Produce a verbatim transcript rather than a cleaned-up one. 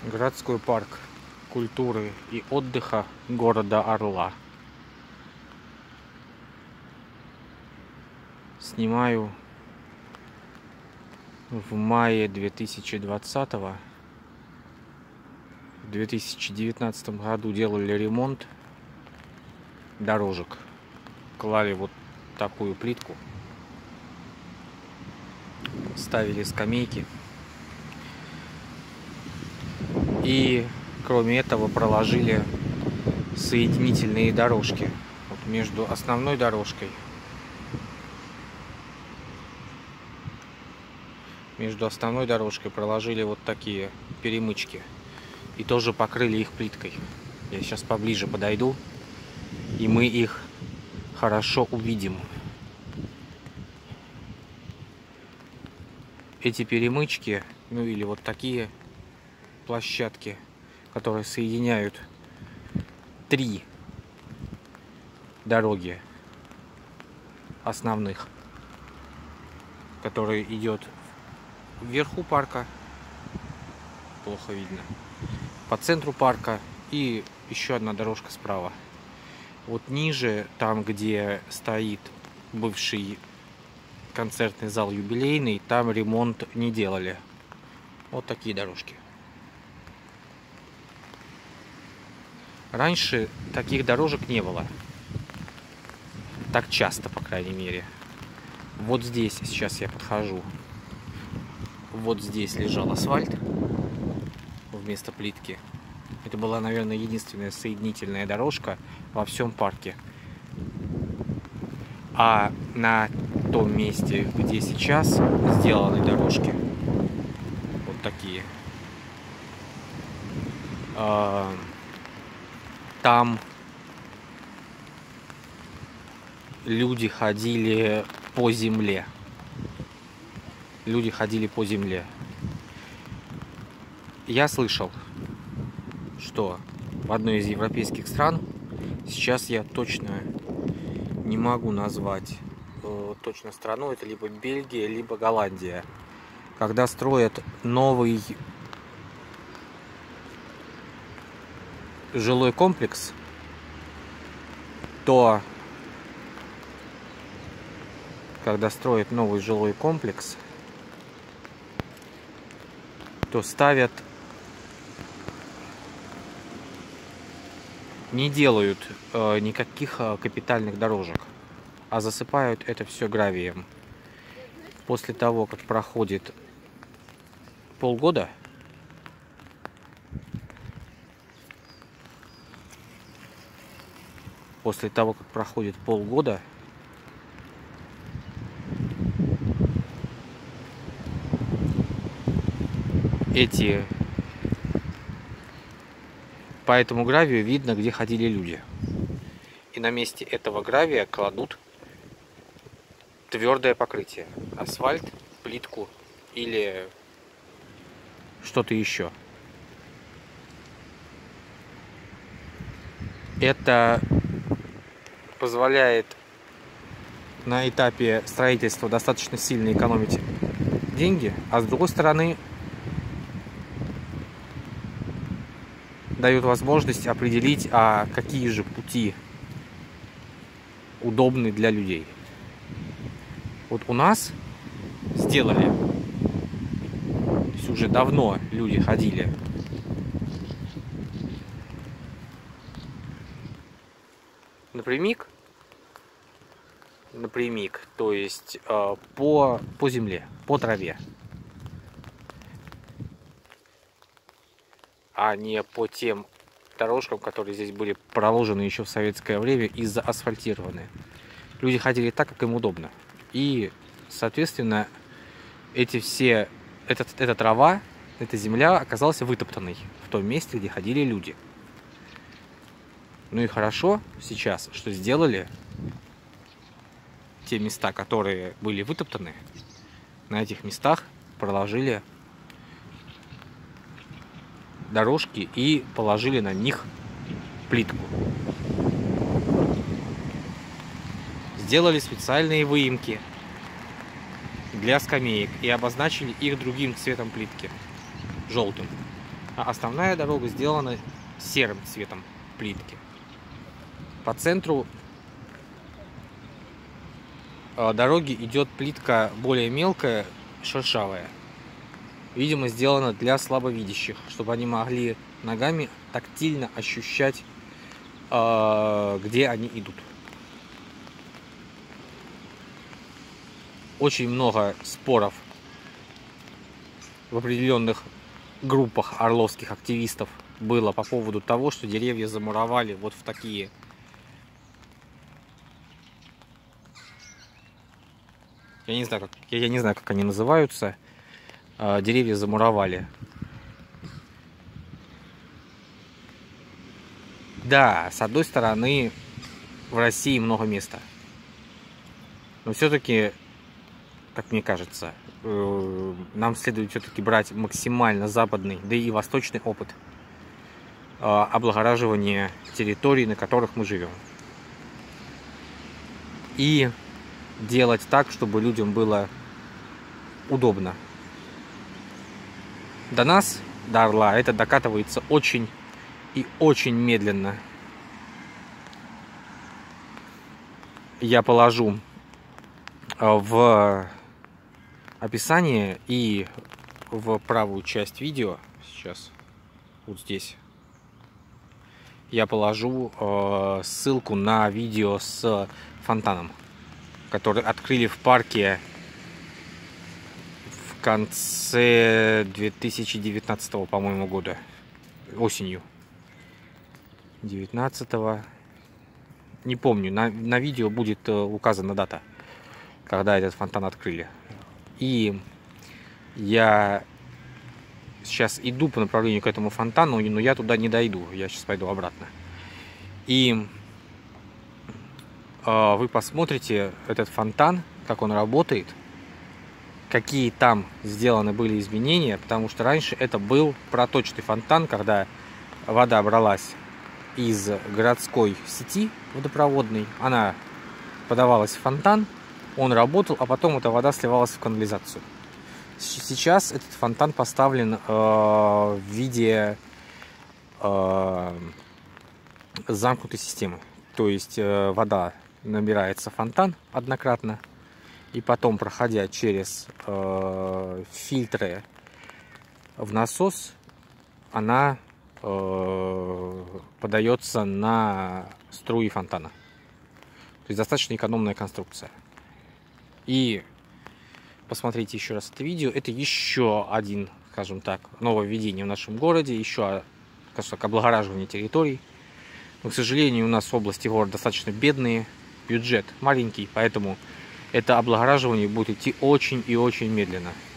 Городской парк культуры и отдыха города Орла. Снимаю в мае две тысячи двадцатого. В две тысячи девятнадцатом году делали ремонт дорожек. Клали вот такую плитку. Ставили скамейки. И кроме этого проложили соединительные дорожки вот между основной дорожкой между основной дорожкой проложили вот такие перемычки и тоже покрыли их плиткой. Я сейчас поближе подойду, и мы их хорошо увидим. Эти перемычки, ну или вот такие площадки, которые соединяют три дороги основных, которые идет вверху парка, плохо видно, по центру парка, и еще одна дорожка справа. Вот ниже, там где стоит бывший концертный зал юбилейный, там ремонт не делали. Вот такие дорожки. Раньше таких дорожек не было. Так часто, по крайней мере. Вот здесь, сейчас я подхожу. Вот здесь лежал асфальт вместо плитки. Это была, наверное, единственная соединительная дорожка во всем парке. А на том месте, где сейчас сделаны дорожки, вот такие, там люди ходили по земле. Люди ходили по земле. Я слышал, что в одной из европейских стран, сейчас я точно не могу назвать э, точно страну, это либо Бельгия, либо Голландия, когда строят новый жилой комплекс, то когда строят новый жилой комплекс, то ставят, не делают э, никаких э, капитальных дорожек, а засыпают это все гравием. После того, как проходит полгода, после того, как проходит полгода, эти по этому гравию видно, где ходили люди. И на месте этого гравия кладут твердое покрытие. Асфальт, плитку или что-то еще. Это позволяет на этапе строительства достаточно сильно экономить деньги, а с другой стороны дает возможность определить, а какие же пути удобны для людей. Вот у нас сделали, то есть уже давно люди ходили напрямик, напрямик, то есть э, по, по земле, по траве, а не по тем дорожкам, которые здесь были проложены еще в советское время и заасфальтированы. Люди ходили так, как им удобно. И, соответственно, эти все, этот, эта трава, эта земля оказалась вытоптанной в том месте, где ходили люди. Ну и хорошо сейчас, что сделали те места, которые были вытоптаны, на этих местах проложили дорожки и положили на них плитку. Сделали специальные выемки для скамеек и обозначили их другим цветом плитки, желтым. А основная дорога сделана серым цветом плитки. По центру дороги идет плитка более мелкая, шершавая. Видимо, сделана для слабовидящих, чтобы они могли ногами тактильно ощущать, где они идут. Очень много споров в определенных группах орловских активистов было по поводу того, что деревья замуровали вот в такие я не знаю, как, я, я не знаю, как они называются. А, деревья замуровали. Да, с одной стороны, в России много места. Но все-таки, как мне кажется, э, нам следует все-таки брать максимально западный, да и восточный опыт э, облагораживания территорий, на которых мы живем. И делать так, чтобы людям было удобно. До нас, до Орла, это докатывается очень и очень медленно. Я положу в описание и в правую часть видео, сейчас, вот здесь, я положу ссылку на видео с фонтаном, который открыли в парке в конце две тысячи девятнадцатого, по-моему, года. Осенью. девятнадцатого. Не помню. На, на видео будет указана дата, когда этот фонтан открыли. И я сейчас иду по направлению к этому фонтану, но я туда не дойду. Я сейчас пойду обратно. И вы посмотрите этот фонтан, как он работает, какие там сделаны были изменения, потому что раньше это был проточный фонтан, когда вода бралась из городской сети водопроводной, она подавалась в фонтан, он работал, а потом эта вода сливалась в канализацию. Сейчас этот фонтан поставлен э, в виде э, замкнутой системы, то есть э, вода набирается в фонтан однократно, и потом, проходя через э, фильтры в насос, она э, подается на струи фонтана. То есть достаточно экономная конструкция. И посмотрите еще раз это видео. Это еще один, скажем так, нововведение в нашем городе, еще, скажем так, облагораживание территорий. Но, к сожалению, у нас области города достаточно бедные, бюджет маленький, поэтому это облагораживание будет идти очень и очень медленно.